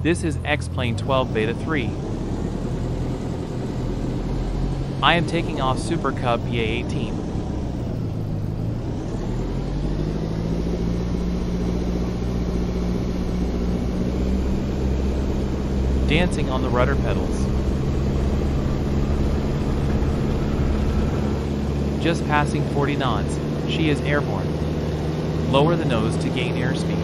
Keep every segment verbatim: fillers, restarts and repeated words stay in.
This is X-Plane twelve Beta three. I am taking off Super Cub P A eighteen. Dancing on the rudder pedals. Just passing forty knots, she is airborne. Lower the nose to gain airspeed.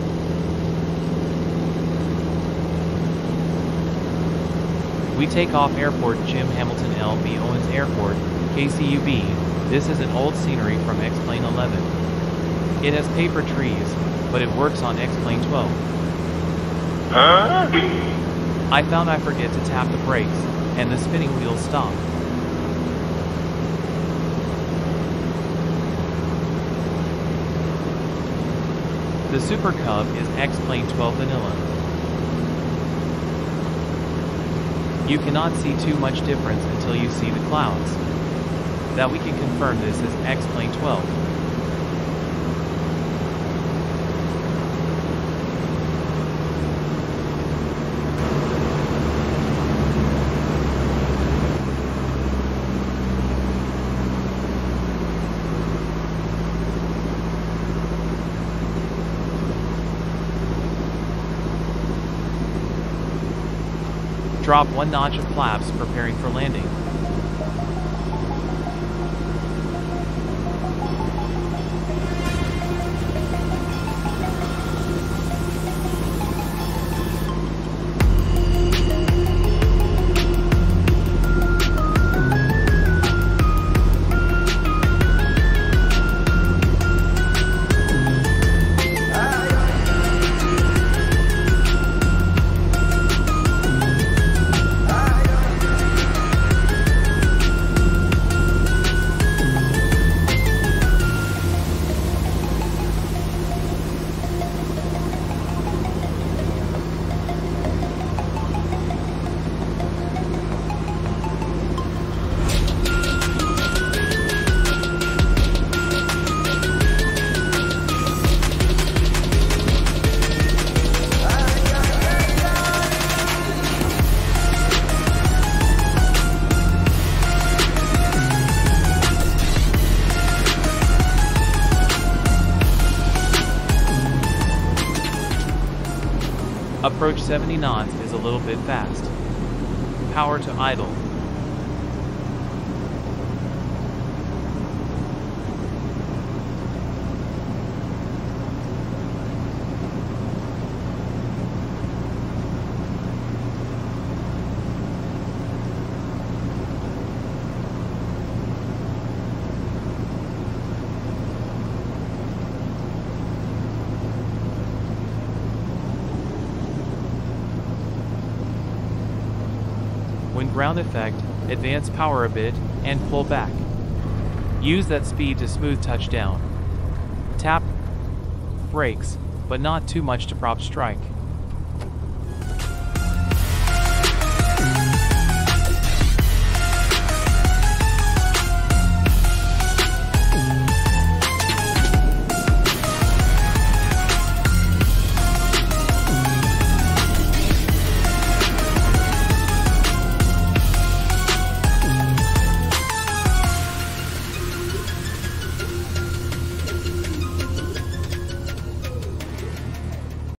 We take off airport Jim Hamilton L B Owens Airport, K C U B. This is an old scenery from X-Plane eleven. It has paper trees, but it works on X-Plane twelve. Huh? I found I forget to tap the brakes, and the spinning wheels stop. The Super Cub is X-Plane twelve Vanilla. You cannot see too much difference until you see the clouds. That we can confirm this is X-Plane twelve. Drop one notch of flaps, preparing for landing. Approach seventy knots is a little bit fast. Power to idle. When ground effect, advance power a bit, and pull back. Use that speed to smooth touchdown. Tap brakes, but not too much to prop strike.